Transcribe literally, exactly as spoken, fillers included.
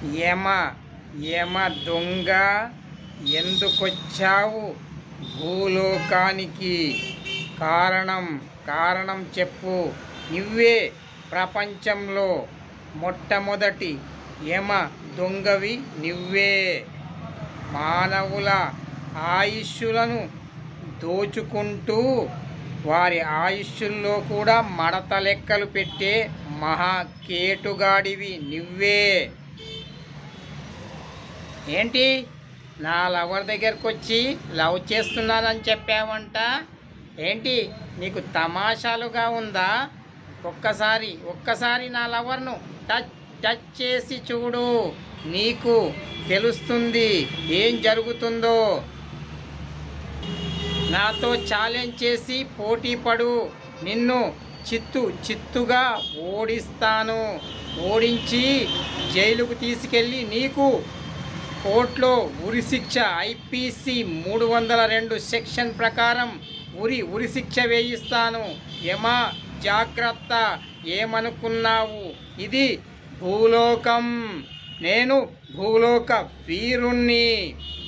యమ యమ దొంగ ఎందుకొచ్చావు భూలోకానికి? కారణం కారణం చెప్పు. నువ్వే ప్రపంచంలో మొట్టమొదటి యమ దొంగవి నువ్వే. మానవుల ఆయుష్లను దోచుకుంటూ వారి ఆయుష్ల్లో కూడా మడత లెక్కలు పెట్టే మహా కేటుగాడివి నువ్వే. ఏంటి నా లవర్ దగ్గరకు వచ్చి లవ్ చేస్తున్నానని చెప్పావంట? ఏంటి నీకు తమాషాలుగా ఉందా? ఒక్కసారి ఒక్కసారి నా లవర్ను టచ్ టచ్ చేసి చూడు, నీకు తెలుస్తుంది ఏం జరుగుతుందో. నాతో ఛాలెంజ్ చేసి పోటీ పడు, నిన్ను చిత్తు చిత్తుగా ఓడిస్తాను. ఓడించి జైలుకు తీసుకెళ్ళి నీకు కోర్టులో ఉరిశిక్ష ఐపీసీ మూడు వందల రెండు సెక్షన్ ప్రకారం ఉరి ఉరిశిక్ష వేయిస్తాను. యమా జాగ్రత్త, ఏమనుకున్నావు? ఇది భూలోకం, నేను భూలోక వీరుణ్ణి.